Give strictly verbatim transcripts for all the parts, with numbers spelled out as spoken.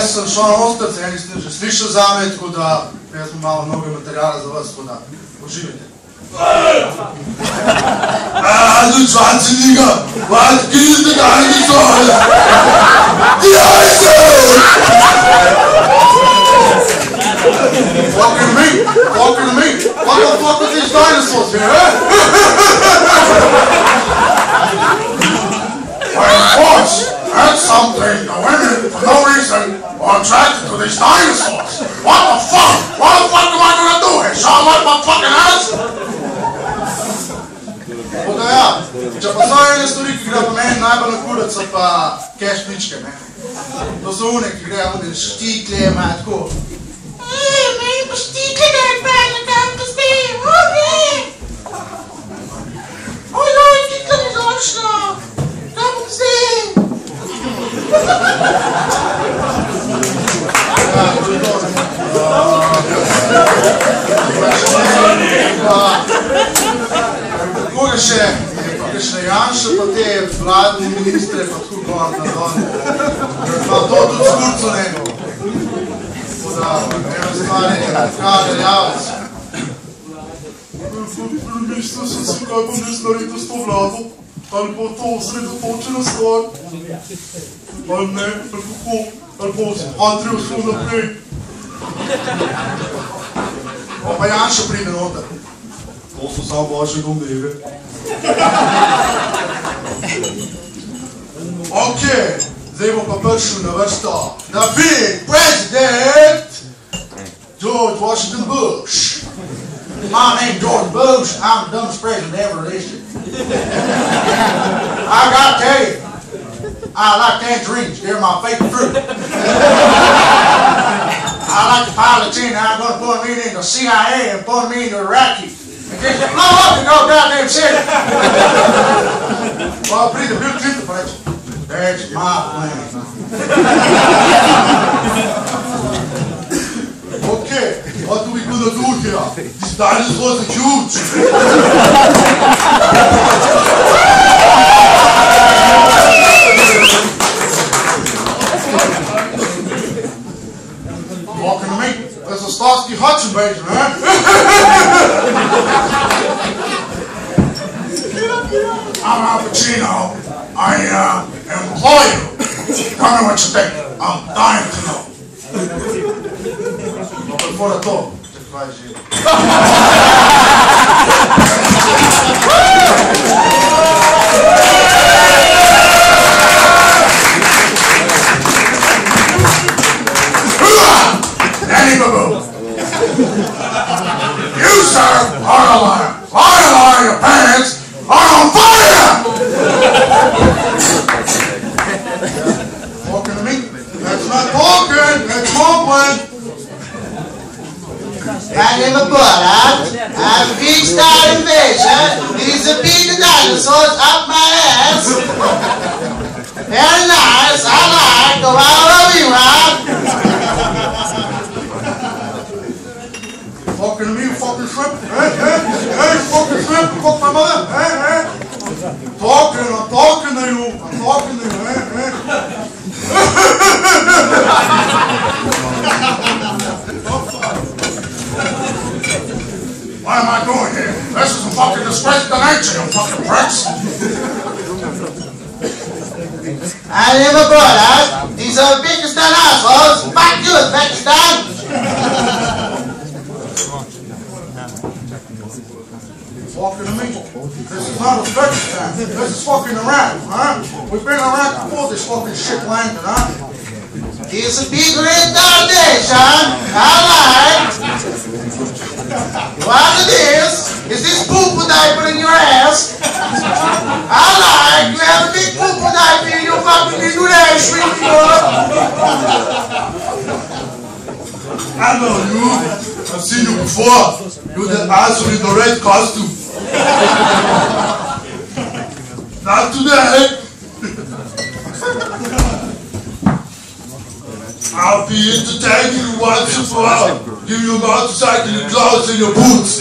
Jaz sem šel na Osterc, eni ste že slišali zame, tako da jaz imam malo mnogo materijala za vas, tako da uživajte. Ah, du Schwarzenegger! Was geht denn eigentlich so? Die Heiße! Fucking me! Fucking me! What the fuck are these dinosaurs here, eh? Well, of course, that's something. The women, for no reason, are attracted to these dinosaurs. What the fuck? What the fuck am I gonna do here? Show them my fucking ass? Tako da ja, če pa so ene stvari, ki gre pa meni najbolj na kurac, so pa kešničke, ne. To so une, ki grejo one štikle, ima tako. Eee, meni pa štikle gre pravi, kam pa zbi, okej. Ojoj, štikle mi zašla, kam pa zbi. Ja, to je dobro. Kako je še, kako je še Janša, pa te vladne ministre, pa tako gor na dol. Pa to tudi skurco ne. Tako da, eno stvar je, kaže javec. Mislil sem si, kaj bom res naredil s to vlado, ali bo to osredotočena stvar, ali ne, ali kako, ali bo Andrej šel naprej. Pa Janša pride noter. To so samo vaše domneve. Ok, zdaj bo pa prišel na vrsto the big president George Washington Bush. My name's George Bush. I'm the dumbest president ever elected. I gotta tell you, I like tangerines. They're my favorite fruit. I like the pilots in. I'm going to put them in the C I A and put them in the Iraqi. And just blow up the no goddamn city. Well, please, the Bill Clinton place. That's my plan. Okay, what are we going to do here? These dinosaurs are huge. Talking to me? That's a Starsky Hutch invasion, huh? I'm Al Pacino. I uh, employ you. Tell me what you think. I'm dying to know. But before I talk, just advise you. Danny Babu. You, sir, are a liar. Liar, liar, your pants are on fire! Talking to me? That's not talking, that's mumbling. Got him a butt, huh? I'm a big starting fish, huh? These are big dinosaurs up my ass. Very nice, I like, go all over you, huh? Talking to me, you fucking shrimp? Hey, hey, hey, you fucking shrimp, you fuck my mother? Hey, hey. Talking, I'm talking to you, I'm talking to you, hey, hey. What am I doing here? This is a fucking disgrace to nature, you fucking pricks. I never brought out. These are the biggest dinosaurs. Back you, Pakistan. Talking to me? This is not Uzbekistan. This is fucking Iraq, huh? We've been in Iraq before this fucking shit landed, huh? It's a big red foundation. I like. What it is, is this poo-poo diaper in your ass. I like. You have a big poo-poo diaper in your fucking little ass, sweetie girl. I know you. I've seen you before. You're the asshole in the red costume. Not today. I'll be entertaining you once in a while. Give you a motorcycle, your clothes, and your boots.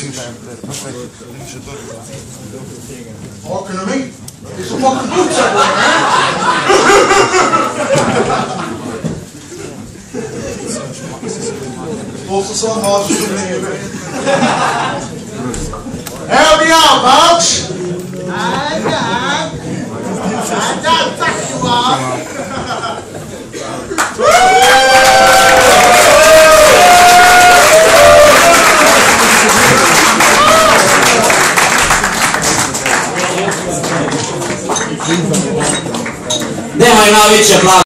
Talking to me? There's some fucking boots everywhere, man. Also some horses to bring you. Help me out, folks. I got, I got fuck you all. Nemoj na veće